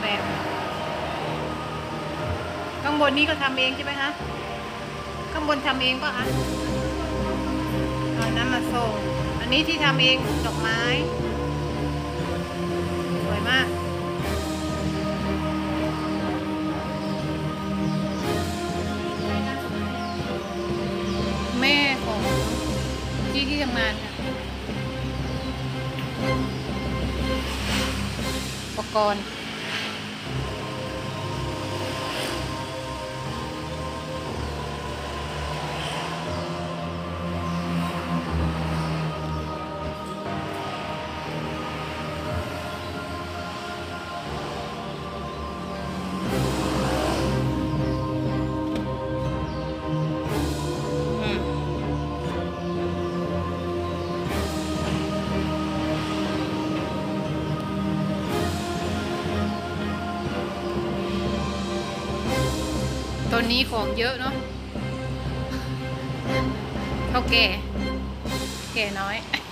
แบบข้างบนนี้ก็ทำเองใช่ไหมคะข้างบนทำเองป่ะคะเอาน้ำมาส่งอันนี้ที่ทำเองดอกไม้สวยมากแม่ของที่ทำงานค่ะอุปกรณ์ตัวนี้ของเยอะเนาะเท่าแก่น้อย